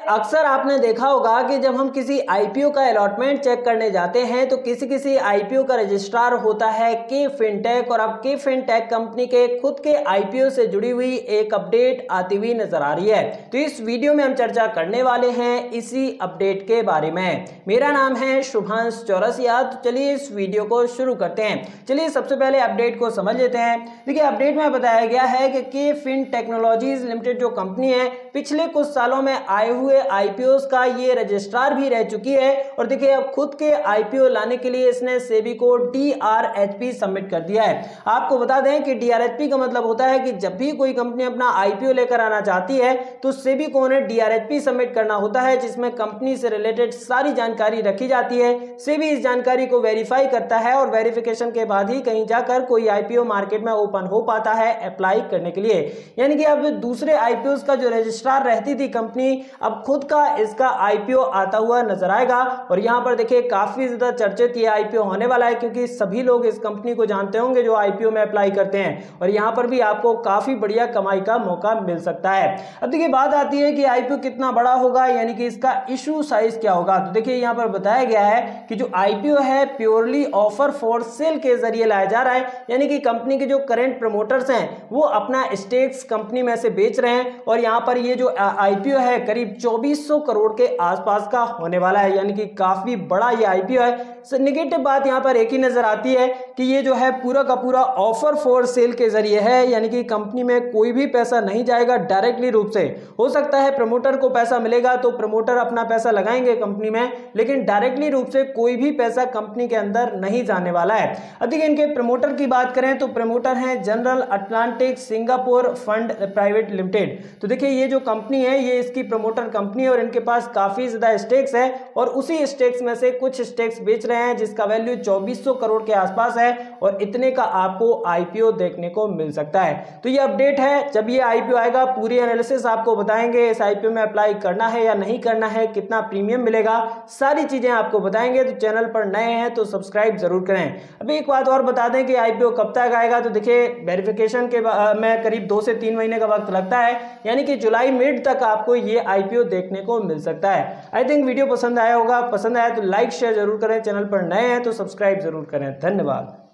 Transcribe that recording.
अक्सर आपने देखा होगा कि जब हम किसी आईपीओ का अलॉटमेंट चेक करने जाते हैं तो किसी किसी आईपीओ का रजिस्ट्रार होता है के फिनटेक, और अब के फिनटेक कंपनी के खुद के आईपीओ से जुड़ी हुई एक अपडेट आती हुई नजर आ रही है। तो इस वीडियो में हम चर्चा करने वाले हैं इसी अपडेट के बारे में। मेरा नाम है शुभांश चौरसिया। तो चलिए इस वीडियो को शुरू करते हैं। चलिए सबसे पहले अपडेट को समझ लेते हैं। देखिए अपडेट में बताया गया है कि के फिन टेक्नोलॉजीज लिमिटेड जो कंपनी है पिछले कुछ सालों में आए हुए आईपीओ का ये रजिस्ट्रार भी रह चुकी है, और देखिए अब खुद के आईपीओ लाने के लिए इसने सेबी को डीआरएचपी सबमिट कर दिया है। आपको बता दें कि डीआरएचपी का मतलब होता है कि जब भी कोई कंपनी अपना आईपीओ लेकर आना चाहती है तो सेबी को उन्हें डीआरएचपी सबमिट करना होता है, जिसमें कंपनी से रिलेटेड सारी जानकारी रखी जाती है। सेबी इस जानकारी को वेरीफाई करता है और वेरिफिकेशन के बाद ही कहीं जाकर कोई आईपीओ मार्केट में ओपन हो पाता है अप्लाई करने के लिए। यानी कि अब दूसरे आईपीओ का जो रजिस्ट्रार रहती थी कंपनी, अब खुद का इसका आईपीओ आता हुआ नजर आएगा। और यहां पर देखिए काफी ज्यादा चर्चित ये आईपीओ होने वाला है, क्योंकि सभी लोग इस कंपनी को जानते होंगे जो आईपीओ में अप्लाई करते हैं, और यहां पर भी आपको काफी बढ़िया कमाई का मौका मिल सकता है। अब देखिए बात आती है कि आईपीओ कितना बड़ा होगा, यानी कि इसका इशू साइज क्या होगा। तो देखिए यहां पर बताया गया है कि जो आईपीओ है प्योरली ऑफर फॉर सेल के जरिए लाया जा रहा है, यानी कि कंपनी के जो करंट प्रमोटर्स हैं वो अपना स्टेक्स कंपनी में से बेच रहे हैं, और यहां पर ये जो आईपीओ है करीब 2400 करोड़ के आसपास का होने वाला है, यानी कि काफी बड़ा ये आईपीओ है। नेगेटिव बात यहां पर एक ही नजर आती है कि ये जो है पूरा का पूरा ऑफर फॉर सेल के जरिए है, यानी कि कंपनी में कोई भी पैसा नहीं जाएगा डायरेक्टली रूप से। हो सकता है प्रमोटर को पैसा मिलेगा तो प्रमोटर अपना पैसा लगाएंगे कंपनी में, लेकिन डायरेक्टली रूप से कोई भी पैसा कंपनी के अंदर नहीं जाने वाला है। अब देखिए इनके प्रमोटर की बात करें तो प्रमोटर हैं General Atlantic Singapore fund private limited. तो देखिए ये जो कंपनी है ये इसकी प्रमोटर कंपनी है, और इनके पास काफी ज्यादा स्टेक्स है, और उसी स्टेक्स में से कुछ स्टेक्स बेच रहे हैं जिसका वैल्यू 2400 करोड़ के आसपास है, और इतने का आपको आईपीओ देखने को मिल सकता है। तो ये अपडेट है, जब ये आईपीओ आएगा पूरी एनालिसिस आपको बताएंगे, इस आईपीओ में अप्लाई करना है या नहीं करना है, कितना प्रीमियम मिलेगा, सारी चीजें आपको बताएंगे। तो चैनल पर नए हैं तो सब्सक्राइब जरूर करें। अभी एक बात और बता दें कि आईपीओ कब तक आएगा। तो देखिए वेरिफिकेशन के में करीब 2 से 3 महीने का वक्त लगता है, यानी कि जुलाई मिड तक आपको ये आईपीओ देखने को मिल सकता है। आई थिंक वीडियो पसंद आया होगा। पसंद आया तो लाइक शेयर जरूर करें, चैनल पर नए हैं तो सब्सक्राइब जरूर करें। धन्यवाद।